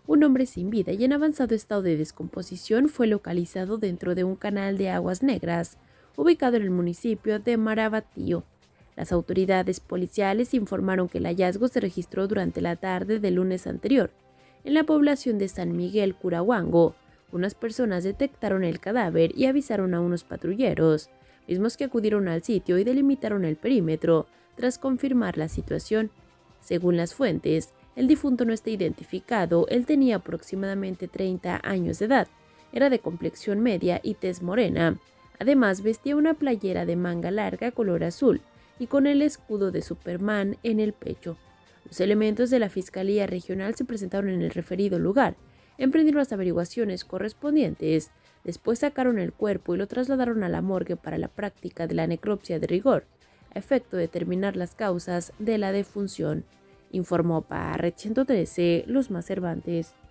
Un hombre sin vida y en avanzado estado de descomposición fue localizado dentro de un canal de aguas negras, ubicado en el municipio de Marabatío. Las autoridades policiales informaron que el hallazgo se registró durante la tarde del lunes anterior, en la población de San Miguel Curahuango. Unas personas detectaron el cadáver y avisaron a unos patrulleros, mismos que acudieron al sitio y delimitaron el perímetro tras confirmar la situación. Según las fuentes, el difunto no está identificado. Él tenía aproximadamente 30 años de edad, era de complexión media y tez morena. Además, vestía una playera de manga larga color azul y con el escudo de Superman en el pecho. Los elementos de la Fiscalía Regional se presentaron en el referido lugar, emprendieron las averiguaciones correspondientes. Después sacaron el cuerpo y lo trasladaron a la morgue para la práctica de la necropsia de rigor, a efecto de determinar las causas de la defunción, informó para Red 113 Luzma Cervantes.